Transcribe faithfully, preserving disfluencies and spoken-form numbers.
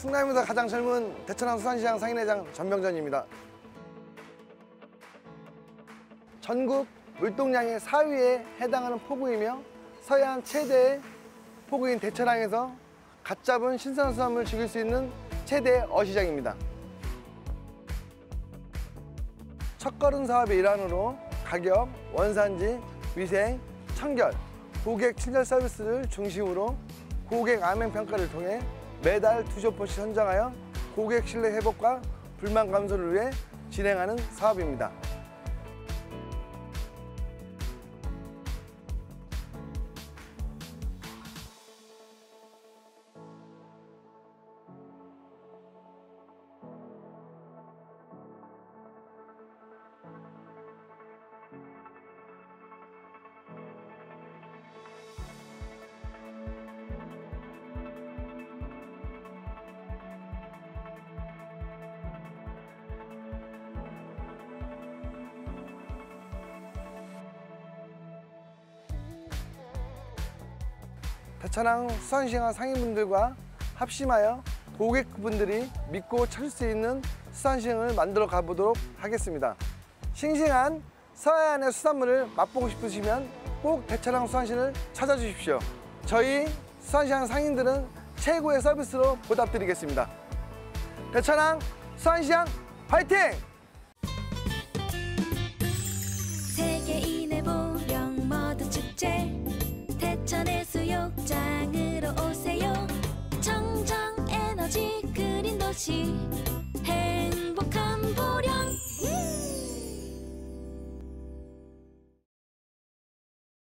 충남에서 가장 젊은 대천항 수산시장 상인회장 전병전입니다. 전국 물동량의 사 위에 해당하는 포구이며 서해안 최대의 포구인 대천항에서 갓 잡은 신선한 수산물을 즐길 수 있는 최대 어시장입니다. 첫걸음 사업의 일환으로 가격, 원산지, 위생, 청결, 고객 친절 서비스를 중심으로 고객 안면 평가를 통해 매달 두 쇼포씩 선정하여 고객 신뢰 회복과 불만 감소를 위해 진행하는 사업입니다. 대천항 수산시장 상인분들과 합심하여 고객분들이 믿고 찾을 수 있는 수산시장을 만들어 가보도록 하겠습니다. 싱싱한 서해안의 수산물을 맛보고 싶으시면 꼭 대천항 수산시장을 찾아주십시오. 저희 수산시장 상인들은 최고의 서비스로 보답드리겠습니다. 대천항 수산시장 화이팅! 세계인의 보령 모든 축제 대천의 수욕장으로 오세요. 청정 에너지 그린 도시